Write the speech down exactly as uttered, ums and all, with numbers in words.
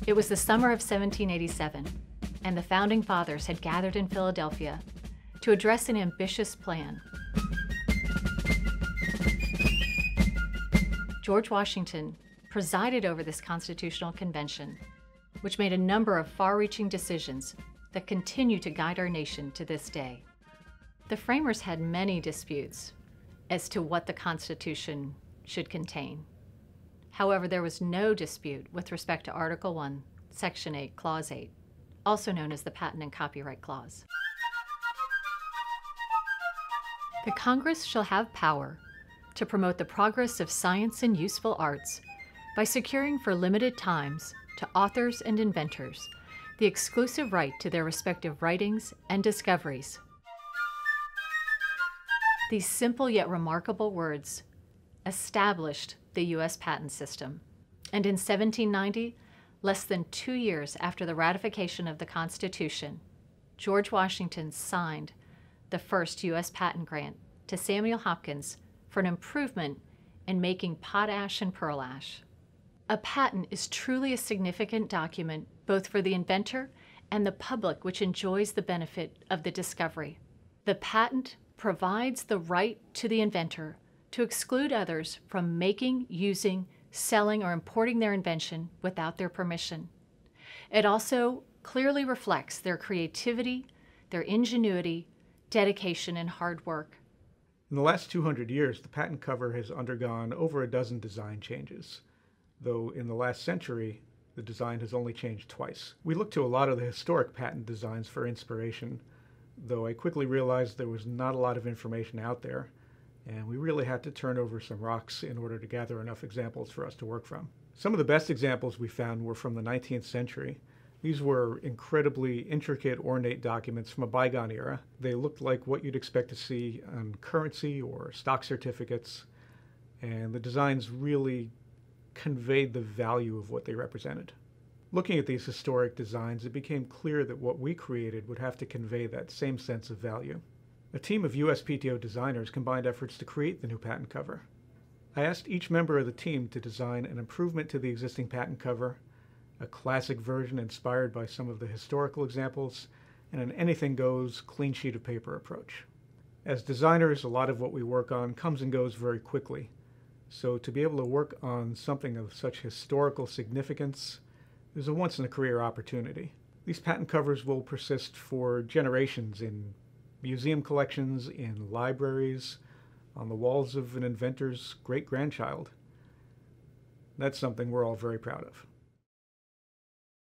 It was the summer of seventeen eighty-seven, and the Founding Fathers had gathered in Philadelphia to address an ambitious plan. George Washington presided over this constitutional convention, which made a number of far-reaching decisions that continue to guide our nation to this day. The framers had many disputes as to what the Constitution should contain. However, there was no dispute with respect to Article one, Section eight, Clause eight, also known as the Patent and Copyright Clause. The Congress shall have power to promote the progress of science and useful arts by securing for limited times to authors and inventors the exclusive right to their respective writings and discoveries. These simple yet remarkable words established the U S patent system, and in seventeen ninety, less than two years after the ratification of the Constitution, George Washington signed the first U S patent grant to Samuel Hopkins for an improvement in making potash and pearl ash. A patent is truly a significant document both for the inventor and the public which enjoys the benefit of the discovery. The patent provides the right to the inventor to exclude others from making, using, selling, or importing their invention without their permission. It also clearly reflects their creativity, their ingenuity, dedication, and hard work. In the last two hundred years, the patent cover has undergone over a dozen design changes, though in the last century, the design has only changed twice. We looked to a lot of the historic patent designs for inspiration, though I quickly realized there was not a lot of information out there, and we really had to turn over some rocks in order to gather enough examples for us to work from. Some of the best examples we found were from the nineteenth century. These were incredibly intricate, ornate documents from a bygone era. They looked like what you'd expect to see on currency or stock certificates, and the designs really conveyed the value of what they represented. Looking at these historic designs, it became clear that what we created would have to convey that same sense of value. A team of U S P T O designers combined efforts to create the new patent cover. I asked each member of the team to design an improvement to the existing patent cover, a classic version inspired by some of the historical examples, and an anything-goes, clean sheet of paper approach. As designers, a lot of what we work on comes and goes very quickly, so to be able to work on something of such historical significance is a once-in-a-career opportunity. These patent covers will persist for generations in museum collections, in libraries, on the walls of an inventor's great-grandchild. That's something we're all very proud of.